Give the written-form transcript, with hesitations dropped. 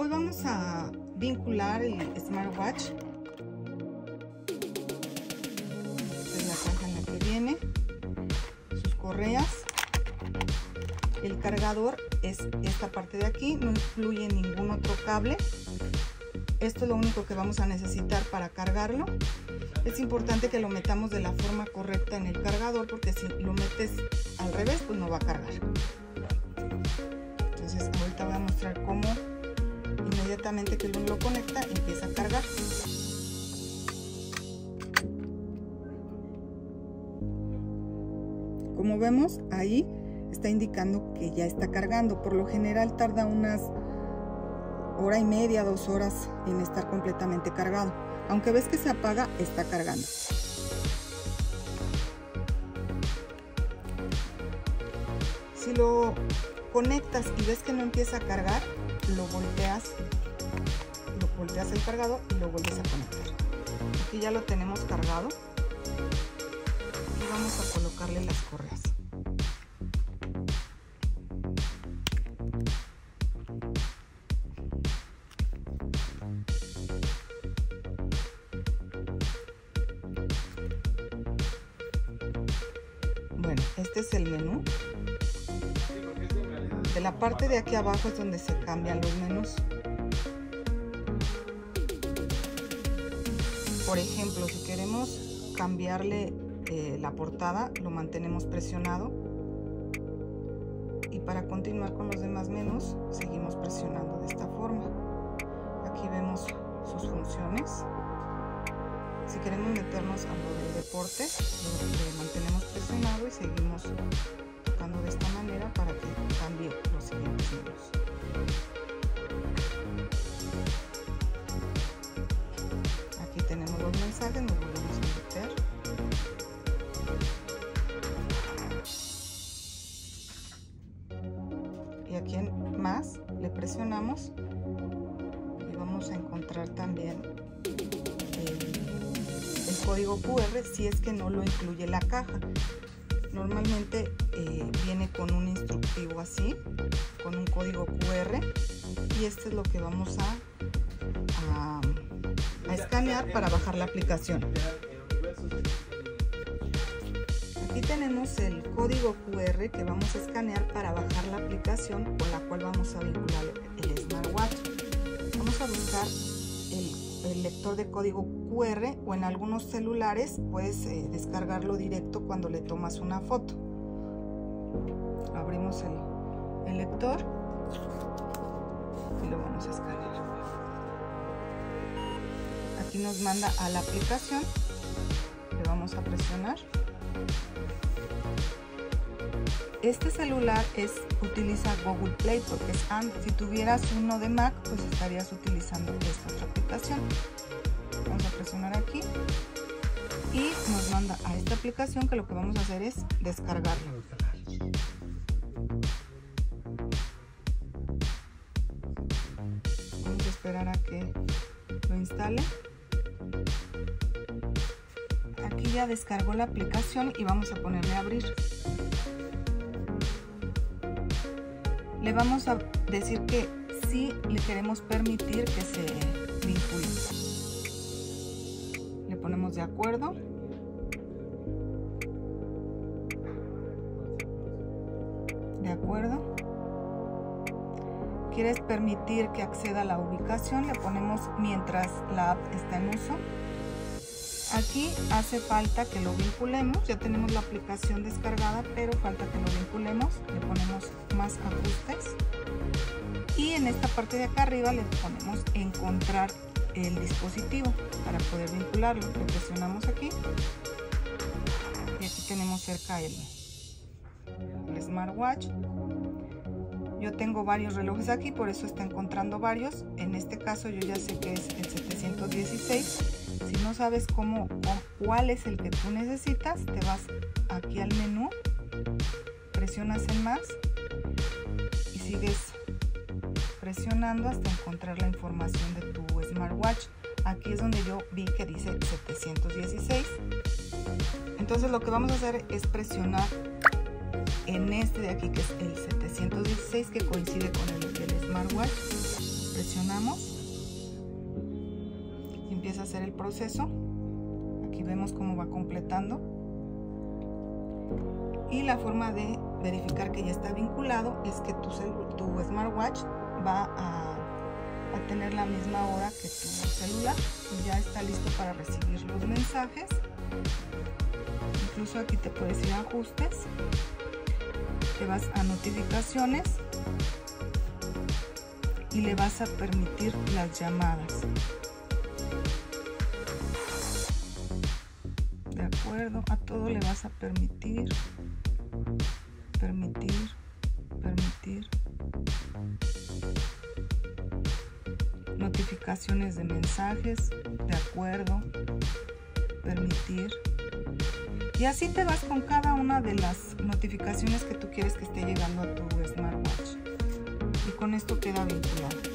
Hoy vamos a vincular el smartwatch. Esta es la caja en la que viene, sus correas. El cargador es esta parte de aquí, no incluye ningún otro cable. Esto es lo único que vamos a necesitar para cargarlo. Es importante que lo metamos de la forma correcta en el cargador, porque si lo metes al revés, pues no va a cargar. Entonces ahorita voy a mostrar cómo inmediatamente que uno lo conecta empieza a cargar. Como vemos, ahí está indicando que ya está cargando. Por lo general tarda unas hora y media, 2 horas en estar completamente cargado. Aunque ves que se apaga, está cargando. Si lo conectas y ves que no empieza a cargar, lo volteas el cargador y lo vuelves a conectar. Aquí ya lo tenemos cargado y vamos a colocarle las correas. Bueno, este es el menú. De la parte de aquí abajo es donde se cambian los menús. Por ejemplo, si queremos cambiarle la portada, lo mantenemos presionado. Y para continuar con los demás menús, seguimos presionando de esta forma. Aquí vemos sus funciones. Si queremos meternos a lo del deporte, lo mantenemos presionado y seguimos tocando de esta manera para que cambie los siguientes menús. Aquí tenemos los mensajes, nos volvemos a meter. Y aquí en más le presionamos y vamos a encontrar también el código QR si es que no lo incluye la caja. Normalmente viene con un instructivo así, con un código QR, y este es lo que vamos a escanear para bajar la aplicación. Aquí tenemos el código QR que vamos a escanear para bajar la aplicación con la cual vamos a vincular el smartwatch. Vamos a buscar el lector de código QR, o en algunos celulares puedes descargarlo directo cuando le tomas una foto. Abrimos el lector y lo vamos a escanear. Aquí nos manda a la aplicación, le vamos a presionar. Este celular utiliza Google Play porque es Android. Si tuvieras uno de Mac, pues estarías utilizando esta otra aplicación. Vamos a presionar aquí y nos manda a esta aplicación, que lo que vamos a hacer es descargarla. Vamos a esperar a que lo instale. Aquí ya descargó la aplicación y vamos a ponerle a abrir. Le vamos a decir que sí le queremos permitir que se vincule. Le ponemos de acuerdo. De acuerdo. ¿Quieres permitir que acceda a la ubicación? Le ponemos mientras la app está en uso. Aquí hace falta que lo vinculemos. Ya tenemos la aplicación descargada, pero falta que lo vinculemos. Le ponemos más ajustes. Y en esta parte de acá arriba le ponemos encontrar el dispositivo para poder vincularlo. Le presionamos aquí. Y aquí tenemos cerca el smartwatch. Yo tengo varios relojes aquí, por eso está encontrando varios. En este caso yo ya sé que es el 716. Si no sabes cuál es el que tú necesitas, te vas aquí al menú, presionas en más y sigues presionando hasta encontrar la información de tu smartwatch. Aquí es donde yo vi que dice 716. Entonces lo que vamos a hacer es presionar en este de aquí, que es el 716, que coincide con el del smartwatch. Presionamos y empieza a hacer el proceso. Aquí vemos cómo va completando. Y la forma de verificar que ya está vinculado es que tu smartwatch va a tener la misma hora que tu celular y ya está listo para recibir los mensajes. Incluso aquí te puedes ir a ajustes, te vas a notificaciones y le vas a permitir las llamadas. De acuerdo, a todo le vas a permitir. Notificaciones de mensajes, de acuerdo, permitir. Y así te vas con cada una de las notificaciones que tú quieres que esté llegando a tu smartwatch. Y con esto queda vinculado.